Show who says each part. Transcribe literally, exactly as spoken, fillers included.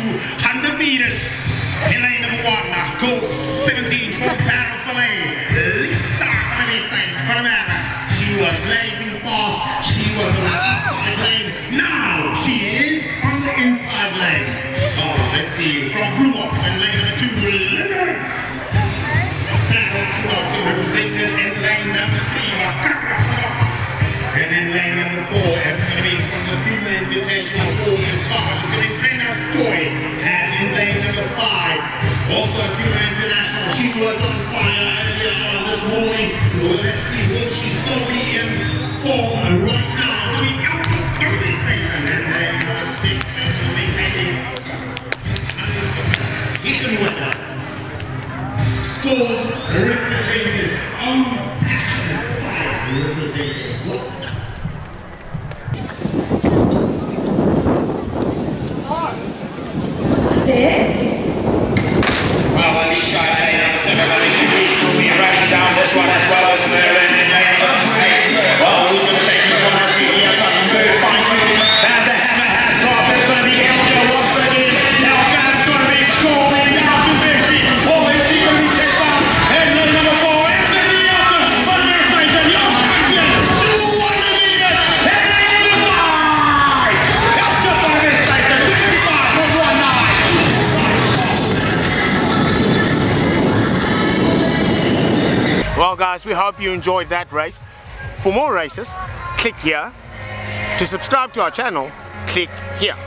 Speaker 1: hundred meters. In lane number one, goes seventeen from Battle Filet. Lisa Panamana. She was blazing fast. She was on the outside lane. Now she is on the inside lane. Oh, let's see. From Blue Off in lane number two, Limits. Battle also represented in lane number three. And in lane number four, it's going to be from the PUMA Invitational four and five. It's going to be Playhouse Toy. And in lane number five, also PUMA International. She was on fire earlier on this morning. Well, let's see, will she still be in form right now? To be out through this station. And lane number six, it's going to be heading hidden weather. Scores represented on passionate fire represented. What?
Speaker 2: Well, Alicia, lane number seven, Alicia Reese will be running down this one as well as Merlin in lane number eight. Well, who's going to take this one as we hear something very fine tunes? And the hammer has dropped. It's going to be Elga once again. Elga's going to be scoring down to fifty. Oh, is she going to be chased down? And lane number four, it's going to be Elga. But there's Tyson, young champion, two hundred meters. And lane number five, Elga for this side, the fifty-five from one nine.
Speaker 3: Well guys, we hope you enjoyed that race. For more races, click here. To subscribe to our channel, click here.